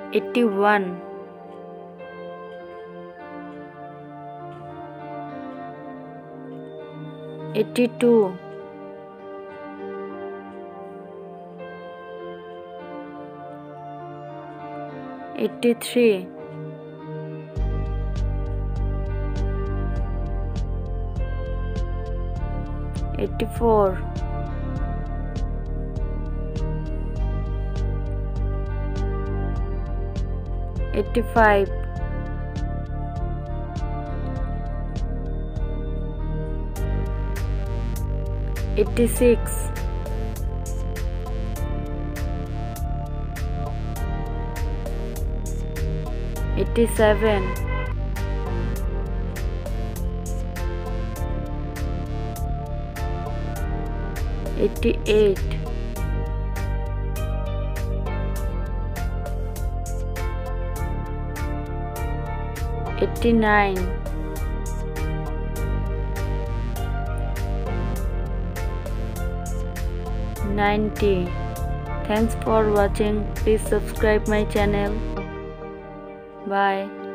81, 82, 83, 84, 85, 86, 87, 88, 89, 90. Thanks for watching. Please subscribe my channel. Bye.